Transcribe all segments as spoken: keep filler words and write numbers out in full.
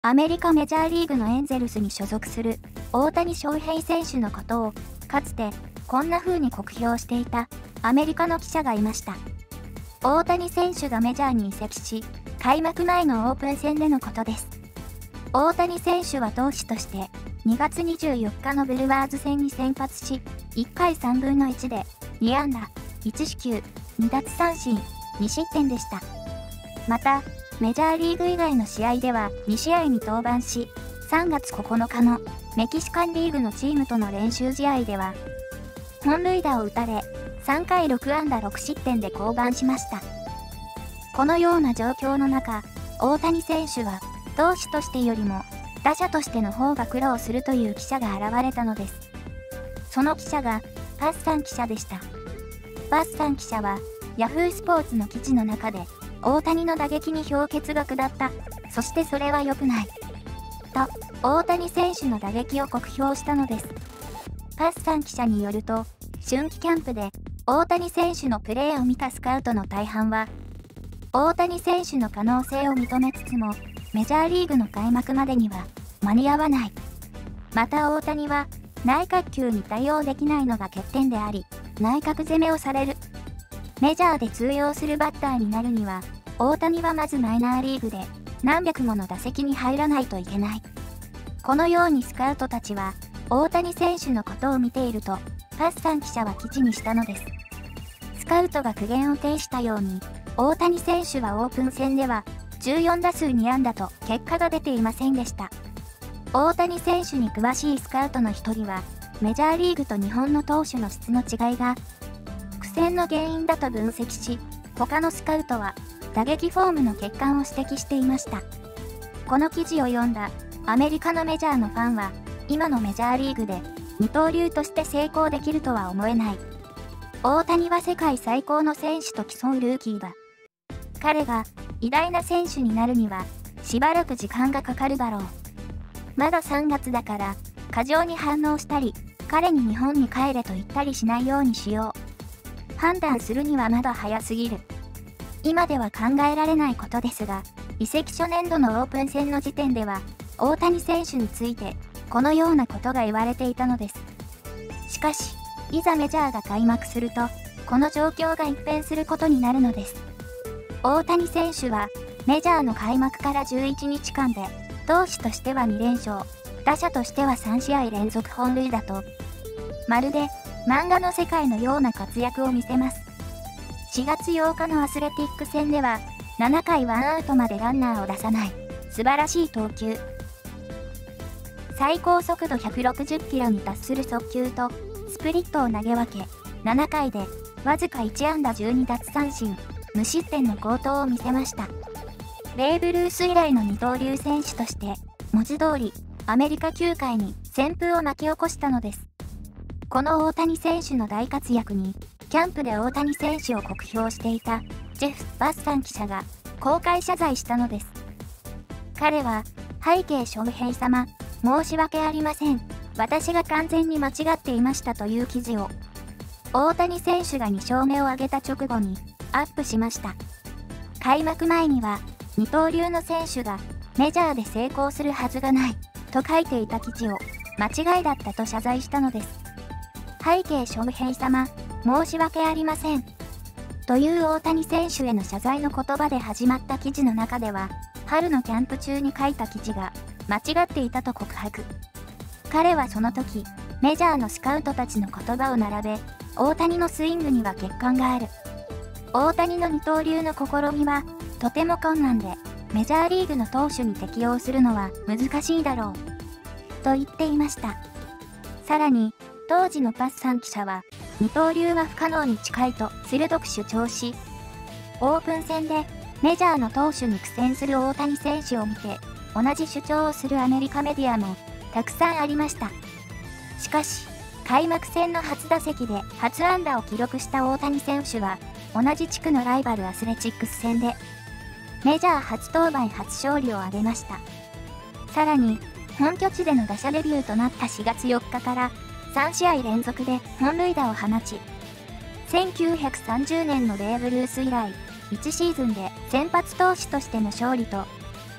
アメリカメジャーリーグのエンゼルスに所属する大谷翔平選手のことをかつてこんな風に酷評していたアメリカの記者がいました。大谷選手がメジャーに移籍し、開幕前のオープン戦でのことです。大谷選手は投手としてにがつにじゅうよっかのブルワーズ戦に先発し、いっかいさんぶんのいちでにあんだ、いちしきゅう、にだつさんしん、にしってんでした。また、メジャーリーグ以外の試合ではにしあいに登板し、さんがつここのかのメキシカンリーグのチームとの練習試合では、本塁打を打たれ、さんかいろくあんだろくしってんで降板しました。このような状況の中、大谷選手は投手としてよりも打者としての方が苦労するという記者が現れたのです。その記者がパッサン記者でした。パッサン記者はヤフースポーツの記事の中で、大谷の打撃に氷結が下った。そしてそれは良くない。と、大谷選手の打撃を酷評したのです。パッサン記者によると、春季キャンプで大谷選手のプレーを見たスカウトの大半は、大谷選手の可能性を認めつつも、メジャーリーグの開幕までには間に合わない。また大谷は内角球に対応できないのが欠点であり、内角攻めをされる。メジャーで通用するバッターになるには、大谷はまずマイナーリーグで何百もの打席に入らないといけない。このようにスカウトたちは大谷選手のことを見ていると、パッサン記者は記事にしたのです。スカウトが苦言を呈したように、大谷選手はオープン戦ではじゅうよんだすうにあんだと結果が出ていませんでした。大谷選手に詳しいスカウトの一人は、メジャーリーグと日本の投手の質の違いが苦戦の原因だと分析し、他のスカウトは打撃フォームの欠陥を指摘していました。この記事を読んだアメリカのメジャーのファンは、今のメジャーリーグで二刀流として成功できるとは思えない。大谷は世界最高の選手と競うルーキーだ。彼が偉大な選手になるにはしばらく時間がかかるだろう。まださんがつだから過剰に反応したり、彼に日本に帰れと言ったりしないようにしよう。判断するにはまだ早すぎる。今では考えられないことですが、移籍初年度のオープン戦の時点では、大谷選手について、このようなことが言われていたのです。しかし、いざメジャーが開幕すると、この状況が一変することになるのです。大谷選手は、メジャーの開幕からじゅういちにちかんで、投手としてはにれんしょう、打者としてはさんしあいれんぞく本塁打と、まるで漫画の世界のような活躍を見せます。しがつようかのアスレティック戦では、ななかいワンアウトまでランナーを出さない、素晴らしい投球。最高速度ひゃくろくじゅっキロに達する速球と、スプリットを投げ分け、ななかいで、わずかいちあんだじゅうにだつさんしん、無失点の好投を見せました。ベーブ・ルース以来の二刀流選手として、文字通り、アメリカ球界に旋風を巻き起こしたのです。この大谷選手の大活躍に、キャンプで大谷選手を酷評していた、ジェフ・バッサン記者が、公開謝罪したのです。彼は、背景翔平様、申し訳ありません。私が完全に間違っていましたという記事を、大谷選手がにしょうめを挙げた直後に、アップしました。開幕前には、二刀流の選手が、メジャーで成功するはずがない、と書いていた記事を、間違いだったと謝罪したのです。背景翔平様、申し訳ありません。という大谷選手への謝罪の言葉で始まった記事の中では、春のキャンプ中に書いた記事が間違っていたと告白。彼はその時、メジャーのスカウトたちの言葉を並べ、大谷のスイングには欠陥がある。大谷の二刀流の試みは、とても困難で、メジャーリーグの投手に適用するのは難しいだろう。と言っていました。さらに、当時のパッサン記者は、二刀流は不可能に近いと鋭く主張し、オープン戦でメジャーの投手に苦戦する大谷選手を見て、同じ主張をするアメリカメディアもたくさんありました。しかし、開幕戦の初打席で初安打を記録した大谷選手は、同じ地区のライバルアスレチックス戦で、メジャー初登板初勝利を挙げました。さらに、本拠地での打者デビューとなったしがつよっかから、さんしあいれんぞくで本塁打を放ち、せんきゅうひゃくさんじゅうねんのベーブ・ルース以来、いちシーズンで先発投手としての勝利と、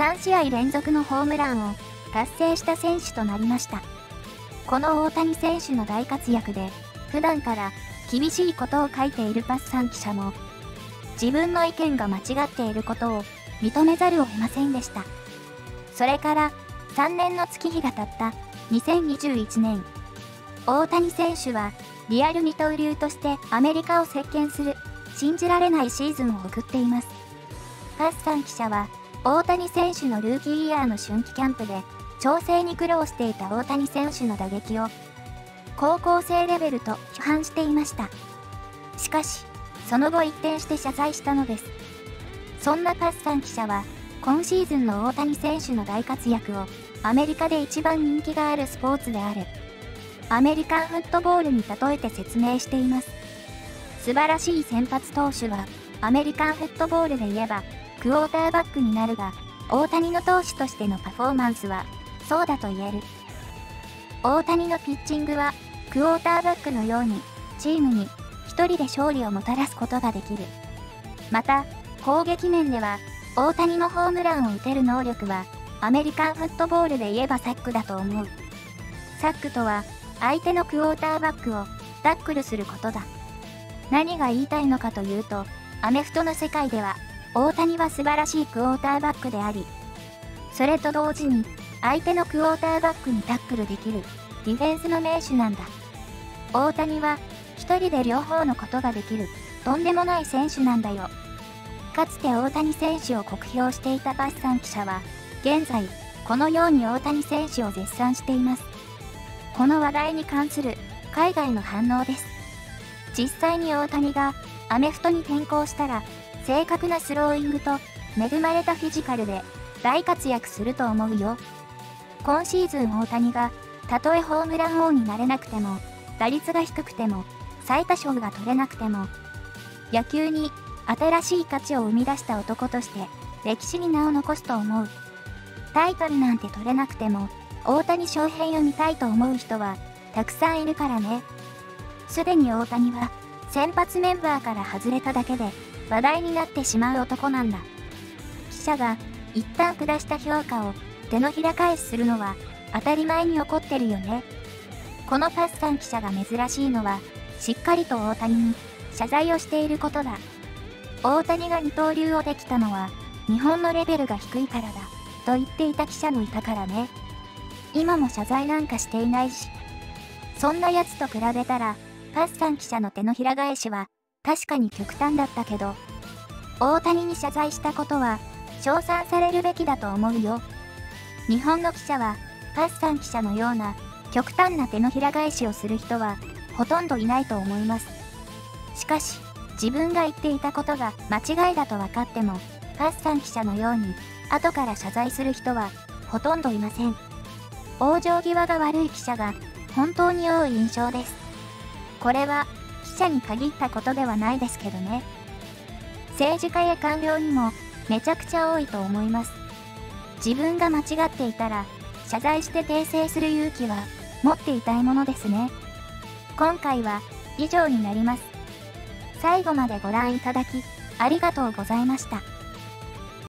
さんしあい連続のホームランを達成した選手となりました。この大谷選手の大活躍で、普段から厳しいことを書いているパッサン記者も、自分の意見が間違っていることを認めざるを得ませんでした。それからさんねんの月日が経ったにせんにじゅういちねん、大谷選手はリアル二刀流としてアメリカを席巻する信じられないシーズンを送っています。パッサン記者は大谷選手のルーキーイヤーの春季キャンプで調整に苦労していた大谷選手の打撃を高校生レベルと批判していました。しかし、その後一転して謝罪したのです。そんなパッサン記者は、今シーズンの大谷選手の大活躍をアメリカで一番人気があるスポーツであるアメリカンフットボールに例えて説明しています。素晴らしい先発投手はアメリカンフットボールで言えばクォーターバックになるが、大谷の投手としてのパフォーマンスはそうだと言える。大谷のピッチングはクォーターバックのようにチームに一人で勝利をもたらすことができる。また攻撃面では大谷のホームランを打てる能力はアメリカンフットボールで言えばサックだと思う。サックとは相手のクォーターバックをタックルすることだ。何が言いたいのかというと、アメフトの世界では大谷は素晴らしいクォーターバックであり、それと同時に相手のクォーターバックにタックルできるディフェンスの名手なんだ。大谷は一人で両方のことができるとんでもない選手なんだよ。かつて大谷選手を酷評していたパッサン記者は、現在このように大谷選手を絶賛しています。この話題に関する海外の反応です。実際に大谷がアメフトに転向したら、正確なスローイングと恵まれたフィジカルで大活躍すると思うよ。今シーズン大谷がたとえホームラン王になれなくても、打率が低くても、最多勝が取れなくても、野球に新しい価値を生み出した男として歴史に名を残すと思う。タイトルなんて取れなくても、大谷翔平を見たいと思う人はたくさんいるからね。すでに大谷は先発メンバーから外れただけで話題になってしまう男なんだ。記者が一旦下した評価を手のひら返しするのは当たり前に起こってるよね。このパッサン記者が珍しいのは、しっかりと大谷に謝罪をしていることだ。大谷が二刀流をできたのは日本のレベルが低いからだと言っていた記者もいたからね。今も謝罪なんかしていないし。そんなやつと比べたら、パッサン記者の手のひら返しは確かに極端だったけど、大谷に謝罪したことは称賛されるべきだと思うよ。日本の記者はパッサン記者のような極端な手のひら返しをする人はほとんどいないと思います。しかし、自分が言っていたことが間違いだと分かっても、パッサン記者のように後から謝罪する人はほとんどいません。往生際が悪い記者が本当に多い印象です。これは記者に限ったことではないですけどね。政治家や官僚にもめちゃくちゃ多いと思います。自分が間違っていたら謝罪して訂正する勇気は持っていたいものですね。今回は以上になります。最後までご覧いただきありがとうございました。